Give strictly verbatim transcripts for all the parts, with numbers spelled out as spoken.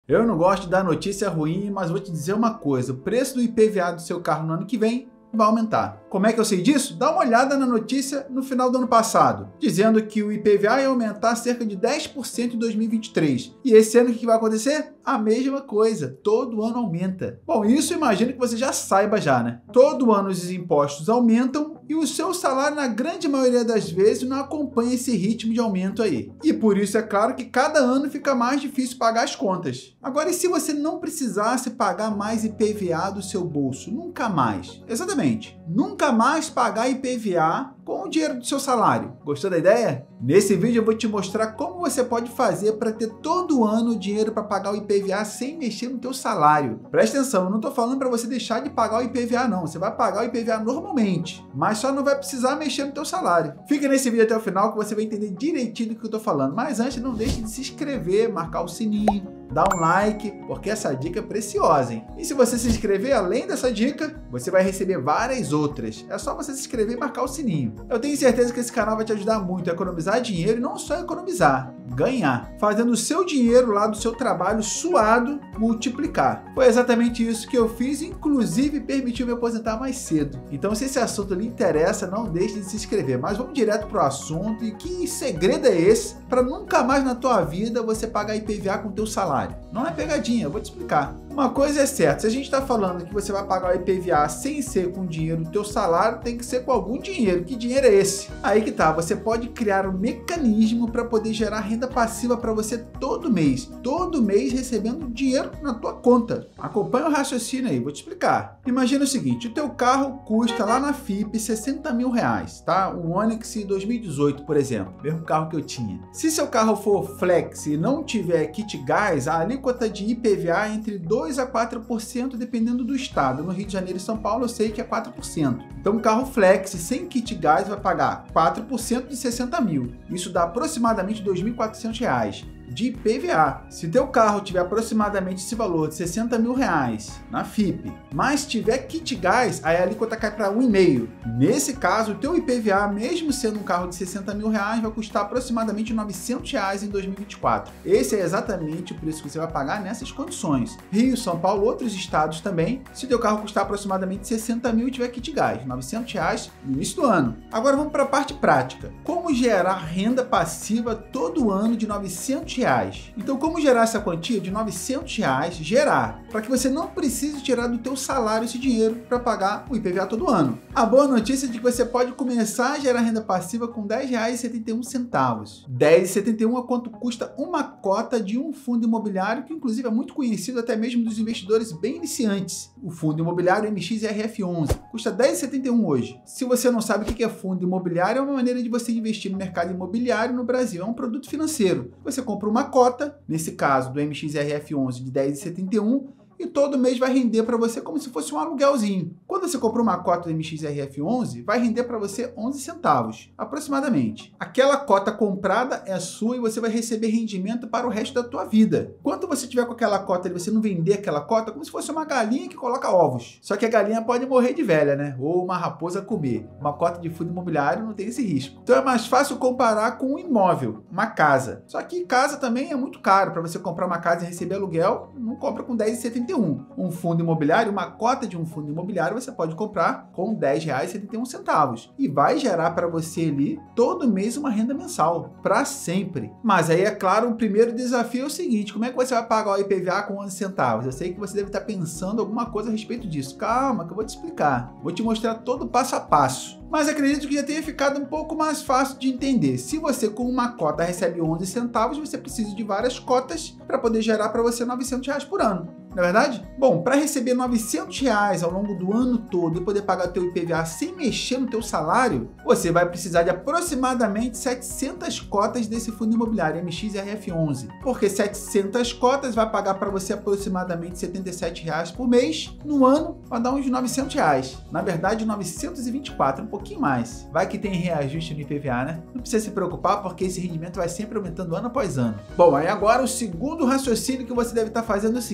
Eu não gosto de dar notícia ruim, mas vou te dizer uma coisa, o preço do I P V A do seu carro no ano que vem vai aumentar. Como é que eu sei disso? Dá uma olhada na notícia no final do ano passado, dizendo que o I P V A ia aumentar cerca de dez por cento em dois mil e vinte e três. E esse ano o que vai acontecer? A mesma coisa, todo ano aumenta. Bom, isso imagino que você já saiba já, né? Todo ano os impostos aumentam e o seu salário, na grande maioria das vezes, não acompanha esse ritmo de aumento aí. E por isso é claro que cada ano fica mais difícil pagar as contas. Agora, e se você não precisasse pagar mais I P V A do seu bolso? Nunca mais. Exatamente. Nunca mais pagar I P V A com o dinheiro do seu salário. Gostou da ideia? Nesse vídeo eu vou te mostrar como você pode fazer para ter todo ano dinheiro para pagar o I P V A sem mexer no teu salário. Presta atenção, eu não estou falando para você deixar de pagar o I P V A não, você vai pagar o I P V A normalmente, mas só não vai precisar mexer no teu salário. Fica nesse vídeo até o final que você vai entender direitinho do que eu estou falando, mas antes não deixe de se inscrever, marcar o sininho, dá um like, porque essa dica é preciosa, hein? E se você se inscrever, além dessa dica, você vai receber várias outras. É só você se inscrever e marcar o sininho. Eu tenho certeza que esse canal vai te ajudar muito a economizar dinheiro e não só economizar, ganhar, fazendo o seu dinheiro lá do seu trabalho suado multiplicar. Foi exatamente isso que eu fiz, inclusive permitiu me aposentar mais cedo. Então, se esse assunto lhe interessa, não deixe de se inscrever. Mas vamos direto para o assunto. E que segredo é esse para nunca mais na tua vida você pagar I P V A com o teu salário? Não é pegadinha, eu vou te explicar. Uma coisa é certa, se a gente está falando que você vai pagar o I P V A sem ser com dinheiro do teu salário, tem que ser com algum dinheiro. Que dinheiro é esse? Aí que tá, você pode criar um mecanismo para poder gerar renda passiva para você todo mês. Todo mês recebendo dinheiro na tua conta. Acompanha o raciocínio aí, vou te explicar. Imagina o seguinte, o teu carro custa lá na F I P sessenta mil reais, tá? Um Onix dois mil e dezoito, por exemplo, mesmo carro que eu tinha. Se seu carro for flex e não tiver kit gás, a alíquota de I P V A é entre dois a quatro por cento dependendo do estado. No Rio de Janeiro e São Paulo eu sei que é quatro por cento. Então um carro flex sem kit gás vai pagar quatro por cento de sessenta mil. Isso dá aproximadamente dois mil e quatrocentos reais de I P V A. Se teu carro tiver aproximadamente esse valor de sessenta mil reais na F I P, mas tiver kit gás, aí a alíquota cai para um vírgula cinco. Nesse caso, o teu I P V A, mesmo sendo um carro de sessenta mil reais, vai custar aproximadamente novecentos reais em dois mil e vinte e quatro. Esse é exatamente o preço que você vai pagar nessas condições. Rio, São Paulo, outros estados também, se teu carro custar aproximadamente sessenta mil e tiver kit gás, novecentos reais no início do ano. Agora vamos para a parte prática. Como gerar renda passiva todo ano de novecentos reais? Então, como gerar essa quantia de novecentos reais? Gerar, para que você não precise tirar do teu salário esse dinheiro para pagar o I P V A todo ano. A boa notícia é de que você pode começar a gerar renda passiva com dez reais e setenta e um centavos. dez reais e setenta e um é quanto custa uma cota de um fundo imobiliário, que inclusive é muito conhecido até mesmo dos investidores bem iniciantes. O fundo imobiliário M X R F onze custa dez reais e setenta e um hoje. Se você não sabe o que é fundo imobiliário, é uma maneira de você investir no mercado imobiliário no Brasil. É um produto financeiro. Você compra uma cota, nesse caso do M X R F onze de dez reais e setenta e um, e todo mês vai render para você como se fosse um aluguelzinho. Quando você compra uma cota do M X R F onze, vai render para você onze centavos, aproximadamente. Aquela cota comprada é sua e você vai receber rendimento para o resto da tua vida. Quando você tiver com aquela cota e você não vender aquela cota, como se fosse uma galinha que coloca ovos. Só que a galinha pode morrer de velha, né? Ou uma raposa comer. Uma cota de fundo imobiliário não tem esse risco. Então é mais fácil comparar com um imóvel, uma casa. Só que casa também é muito caro. Para você comprar uma casa e receber aluguel, não compra com dez reais e setenta e um. Um fundo imobiliário, uma cota de um fundo imobiliário, você pode comprar com dez reais e setenta e um centavos. E vai gerar para você ali todo mês uma renda mensal, para sempre. Mas aí, é claro, o primeiro desafio é o seguinte: como é que você vai pagar o I P V A com onze centavos? Eu sei que você deve estar pensando alguma coisa a respeito disso. Calma, que eu vou te explicar. Vou te mostrar todo o passo a passo. Mas acredito que já tenha ficado um pouco mais fácil de entender. Se você com uma cota recebe onze centavos, você precisa de várias cotas para poder gerar para você novecentos reais por ano. Não é verdade? Bom, para receber novecentos reais ao longo do ano todo e poder pagar o teu I P V A sem mexer no teu salário, você vai precisar de aproximadamente setecentas cotas desse fundo imobiliário M X R F onze. Porque setecentas cotas vai pagar para você aproximadamente setenta e sete reais por mês. No ano, vai dar uns novecentos reais. Na verdade, novecentos e vinte e quatro, um pouquinho mais. Vai que tem reajuste no I P V A, né? Não precisa se preocupar, porque esse rendimento vai sempre aumentando ano após ano. Bom, aí agora o segundo raciocínio que você deve estar fazendo é o seguinte: Bruno,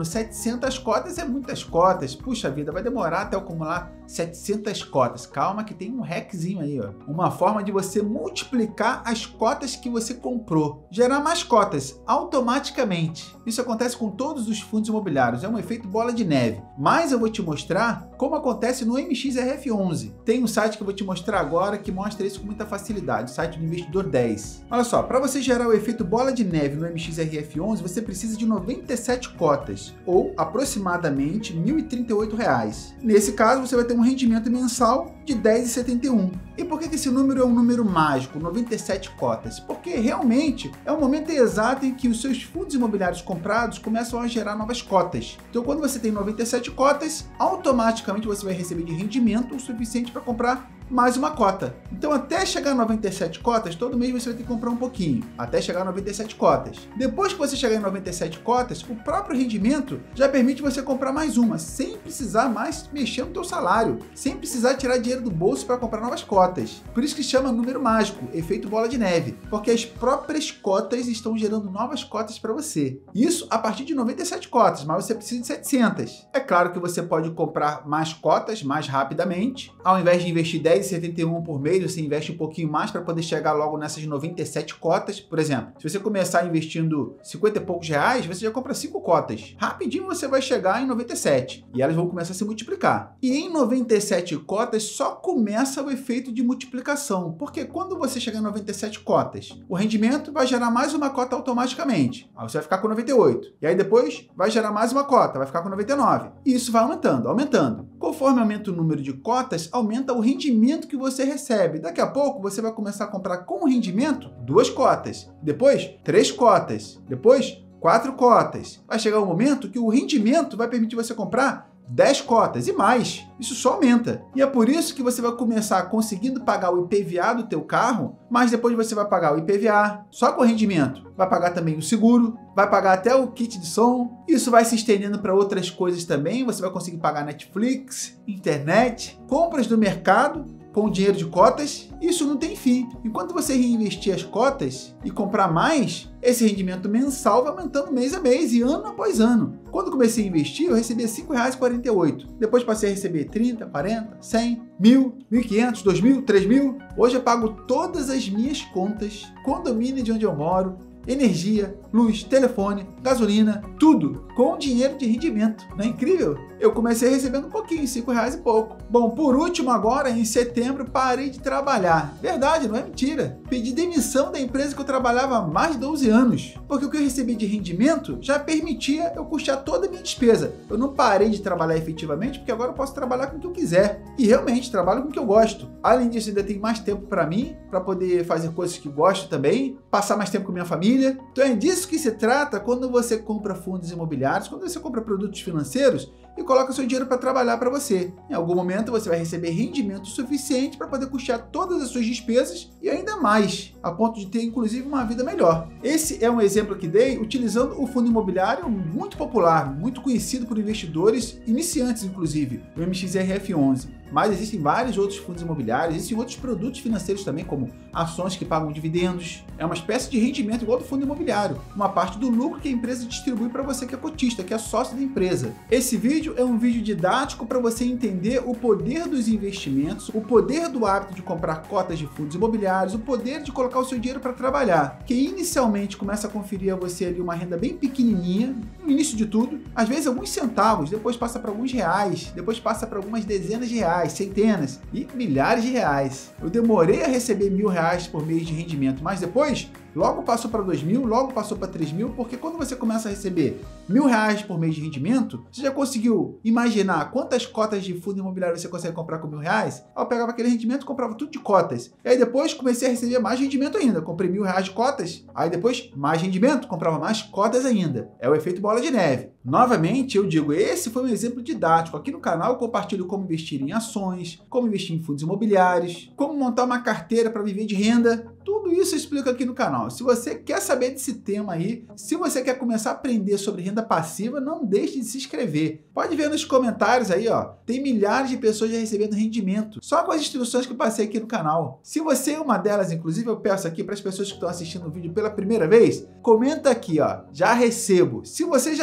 Bruno, setecentas cotas é muitas cotas. Puxa vida, vai demorar até eu acumular setecentas cotas. Calma que tem um hackzinho aí, ó. Uma forma de você multiplicar as cotas que você comprou. Gerar mais cotas automaticamente. Isso acontece com todos os fundos imobiliários. É um efeito bola de neve. Mas eu vou te mostrar como acontece no M X R F onze. Tem um site que eu vou te mostrar agora que mostra isso com muita facilidade. O site do Investidor dez. Olha só, para você gerar o efeito bola de neve no M X R F onze, você precisa de noventa e sete cotas, ou aproximadamente mil e trinta e oito reais. Nesse caso, você vai ter um rendimento mensal de dez reais e setenta e um centavos. E por que esse número é um número mágico, noventa e sete cotas? Porque realmente é o momento exato em que os seus fundos imobiliários comprados começam a gerar novas cotas. Então, quando você tem noventa e sete cotas, automaticamente você vai receber de rendimento o suficiente para comprar mais uma cota. Então, até chegar a noventa e sete cotas, todo mês você vai ter que comprar um pouquinho, até chegar a noventa e sete cotas. Depois que você chegar em noventa e sete cotas, o próprio rendimento já permite você comprar mais uma, sem precisar mais mexer no teu salário, sem precisar tirar dinheiro do bolso para comprar novas cotas. Por isso que chama número mágico, efeito bola de neve, porque as próprias cotas estão gerando novas cotas para você. Isso a partir de noventa e sete cotas, mas você precisa de setecentas. É claro que você pode comprar mais cotas mais rapidamente, ao invés de investir dez reais e setenta e um centavos por mês, você investe um pouquinho mais para poder chegar logo nessas noventa e sete cotas. Por exemplo, se você começar investindo cinquenta e poucos reais, você já compra cinco cotas. Rapidinho você vai chegar em noventa e sete e elas vão começar a se multiplicar. E em noventa e sete cotas só começa o efeito de multiplicação, porque quando você chegar em noventa e sete cotas, o rendimento vai gerar mais uma cota automaticamente. Aí você vai ficar com noventa e oito. E aí depois vai gerar mais uma cota, vai ficar com noventa e nove. E isso vai aumentando, aumentando. Conforme aumenta o número de cotas, aumenta o rendimento que você recebe. Daqui a pouco você vai começar a comprar com rendimento duas cotas, depois três cotas, depois quatro cotas. Vai chegar um momento que o rendimento vai permitir você comprar dez cotas e mais. Isso só aumenta. E é por isso que você vai começar conseguindo pagar o I P V A do teu carro, mas depois você vai pagar o I P V A só com rendimento. Vai pagar também o seguro, vai pagar até o kit de som. Isso vai se estendendo para outras coisas também. Você vai conseguir pagar Netflix, internet, compras do mercado com dinheiro de cotas. Isso não tem fim. Enquanto você reinvestir as cotas e comprar mais, esse rendimento mensal vai aumentando mês a mês e ano após ano. Quando comecei a investir, eu recebia cinco reais e quarenta e oito centavos. Depois passei a receber trinta, quarenta, cem, mil, mil e quinhentos, dois mil, três mil. Hoje eu pago todas as minhas contas, condomínio de onde eu moro, energia, luz, telefone, gasolina, tudo com dinheiro de rendimento. Não é incrível? Eu comecei recebendo um pouquinho, cinco reais e pouco. Bom, por último agora, em setembro, parei de trabalhar. Verdade, não é mentira. Pedi demissão da empresa que eu trabalhava há mais de doze anos, porque o que eu recebi de rendimento já permitia eu custear toda a minha despesa. Eu não parei de trabalhar efetivamente, porque agora eu posso trabalhar com o que eu quiser. E realmente, trabalho com o que eu gosto. Além disso, ainda tem mais tempo para mim, para poder fazer coisas que gosto também, passar mais tempo com minha família. Então é disso que se trata quando você compra fundos imobiliários, quando você compra produtos financeiros e coloca seu dinheiro para trabalhar para você. Em algum momento você vai receber rendimento suficiente para poder custear todas as suas despesas e ainda mais, a ponto de ter inclusive uma vida melhor. Esse é um exemplo que dei utilizando o fundo imobiliário muito popular, muito conhecido por investidores iniciantes inclusive, o M X R F onze. Mas existem vários outros fundos imobiliários, existem outros produtos financeiros também, como ações que pagam dividendos. É uma espécie de rendimento igual do fundo imobiliário, uma parte do lucro que a empresa distribui para você que é cotista, que é sócio da empresa. Esse vídeo é um vídeo didático para você entender o poder dos investimentos, o poder do hábito de comprar cotas de fundos imobiliários, o poder de colocar o seu dinheiro para trabalhar, que inicialmente começa a conferir a você ali uma renda bem pequenininha, no início de tudo, às vezes alguns centavos, depois passa para alguns reais, depois passa para algumas dezenas de reais, centenas e milhares de reais. Eu demorei a receber mil reais por mês de rendimento, mas depois logo passou para dois mil, logo passou para três mil, porque quando você começa a receber mil reais por mês de rendimento, você já conseguiu imaginar quantas cotas de fundo imobiliário você consegue comprar com mil reais? Eu pegava aquele rendimento e comprava tudo de cotas. E aí depois comecei a receber mais rendimento ainda. Comprei mil reais de cotas, aí depois mais rendimento, comprava mais cotas ainda. É o efeito bola de neve. Novamente, eu digo, esse foi um exemplo didático. Aqui no canal eu compartilho como investir em ações, como investir em fundos imobiliários, como montar uma carteira para viver de renda. Tudo isso eu explico aqui no canal. Se você quer saber desse tema aí, se você quer começar a aprender sobre renda passiva, não deixe de se inscrever. Pode ver nos comentários aí, ó. Tem milhares de pessoas já recebendo rendimento, só com as instruções que eu passei aqui no canal. Se você é uma delas, inclusive, eu peço aqui para as pessoas que estão assistindo o vídeo pela primeira vez, comenta aqui, ó. Já recebo. Se você já recebe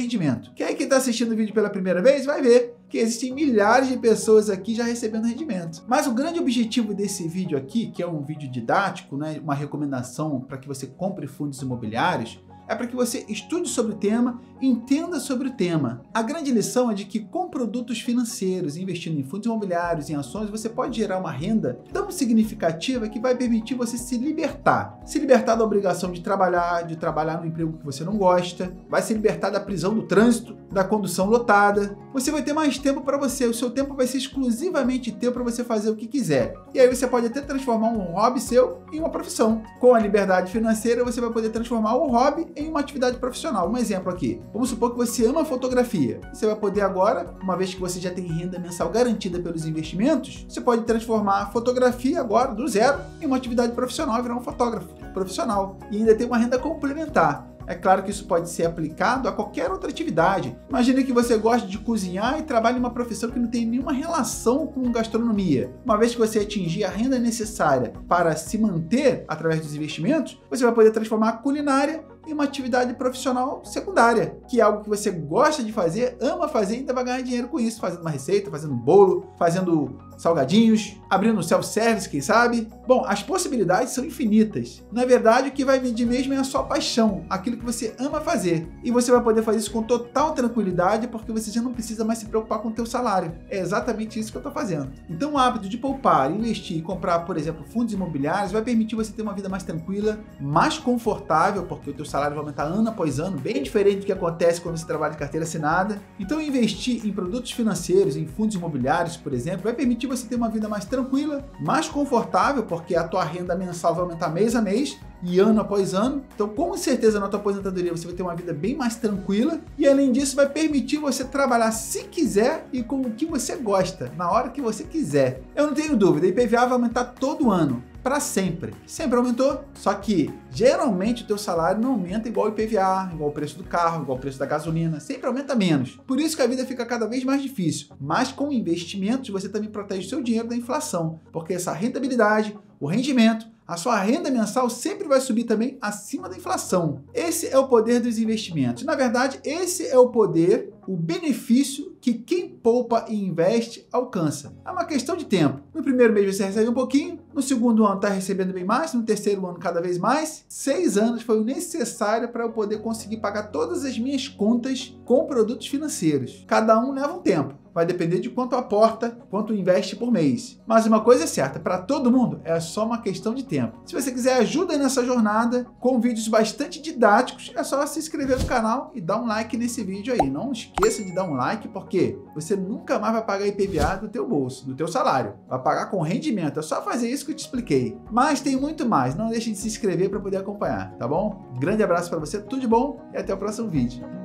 rendimento. Que aí quem está assistindo o vídeo pela primeira vez vai ver que existem milhares de pessoas aqui já recebendo rendimento. Mas o grande objetivo desse vídeo aqui, que é um vídeo didático, né, uma recomendação para que você compre fundos imobiliários, é para que você estude sobre o tema, entenda sobre o tema. A grande lição é de que com produtos financeiros, investindo em fundos imobiliários, em ações, você pode gerar uma renda tão significativa que vai permitir você se libertar. Se libertar da obrigação de trabalhar, de trabalhar no emprego que você não gosta, vai se libertar da prisão do trânsito, da condução lotada. Você vai ter mais tempo para você, o seu tempo vai ser exclusivamente teu para você fazer o que quiser. E aí você pode até transformar um hobby seu em uma profissão. Com a liberdade financeira, você vai poder transformar o hobby em uma atividade profissional. Um exemplo aqui. Vamos supor que você ama fotografia. Você vai poder agora, uma vez que você já tem renda mensal garantida pelos investimentos, você pode transformar a fotografia agora, do zero, em uma atividade profissional e virar um fotógrafo profissional. E ainda ter uma renda complementar. É claro que isso pode ser aplicado a qualquer outra atividade. Imagine que você gosta de cozinhar e trabalha em uma profissão que não tem nenhuma relação com gastronomia. Uma vez que você atingir a renda necessária para se manter através dos investimentos, você vai poder transformar a culinária em uma atividade profissional secundária, que é algo que você gosta de fazer, ama fazer e ainda vai ganhar dinheiro com isso, fazendo uma receita, fazendo um bolo, fazendo salgadinhos, abrindo um self-service, quem sabe? Bom, as possibilidades são infinitas. Na verdade, o que vai medir mesmo é a sua paixão, aquilo que você ama fazer. E você vai poder fazer isso com total tranquilidade, porque você já não precisa mais se preocupar com o teu salário. É exatamente isso que eu estou fazendo. Então, o hábito de poupar, investir e comprar, por exemplo, fundos imobiliários, vai permitir você ter uma vida mais tranquila, mais confortável, porque o teu salário vai aumentar ano após ano, bem diferente do que acontece quando você trabalha de carteira assinada. Então, investir em produtos financeiros, em fundos imobiliários, por exemplo, vai permitir você ter uma vida mais tranquila, mais confortável, porque a tua renda mensal vai aumentar mês a mês e ano após ano. Então, com certeza, na tua aposentadoria você vai ter uma vida bem mais tranquila e, além disso, vai permitir você trabalhar se quiser e com o que você gosta, na hora que você quiser. Eu não tenho dúvida, a I P V A vai aumentar todo ano. Para sempre. Sempre aumentou, só que geralmente o teu salário não aumenta igual o I P V A, igual o preço do carro, igual o preço da gasolina, sempre aumenta menos. Por isso que a vida fica cada vez mais difícil. Mas com investimentos você também protege o seu dinheiro da inflação, porque essa rentabilidade, o rendimento, a sua renda mensal sempre vai subir também acima da inflação. Esse é o poder dos investimentos. Na verdade, esse é o poder, o benefício que quem poupa e investe alcança. É uma questão de tempo. No primeiro mês você recebe um pouquinho, no segundo ano está recebendo bem mais, no terceiro ano cada vez mais. Seis anos foi o necessário para eu poder conseguir pagar todas as minhas contas com produtos financeiros. Cada um leva um tempo. Vai depender de quanto aporta, quanto investe por mês. Mas uma coisa é certa, para todo mundo é só uma questão de tempo. Se você quiser ajuda nessa jornada, com vídeos bastante didáticos, é só se inscrever no canal e dar um like nesse vídeo aí. Não esqueça de dar um like, porque você nunca mais vai pagar I P V A do teu bolso, do teu salário. Vai pagar com rendimento, é só fazer isso que eu te expliquei. Mas tem muito mais, não deixe de se inscrever para poder acompanhar, tá bom? Grande abraço para você, tudo de bom e até o próximo vídeo.